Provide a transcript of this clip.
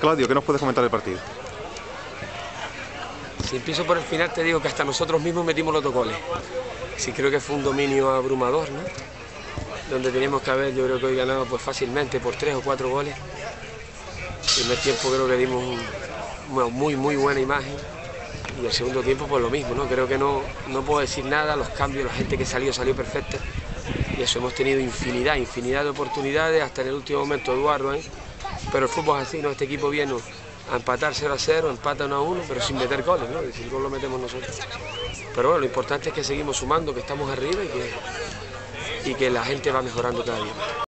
Claudio, ¿qué nos puedes comentar del partido? Si empiezo por el final te digo que hasta nosotros mismos metimos los 2 goles. Sí, creo que fue un dominio abrumador, ¿no? Donde teníamos que haber, yo creo que hoy ganado pues fácilmente por 3 o 4 goles. El primer tiempo creo que dimos una muy buena imagen. Y el segundo tiempo pues lo mismo, ¿no? Creo que no puedo decir nada, los cambios, la gente que salió perfecta. Y eso, hemos tenido infinidad de oportunidades, hasta en el último momento Eduardo, ¿eh? Pero el fútbol es así, ¿no? Este equipo viene a empatar 0-0, empata 1-1, pero sin meter goles, ¿no? Es decir, el gol lo metemos nosotros. Pero bueno, lo importante es que seguimos sumando, que estamos arriba y que la gente va mejorando cada día.